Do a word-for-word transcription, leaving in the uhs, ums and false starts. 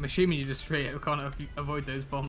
I'm assuming you just straight up can't avoid those bombs.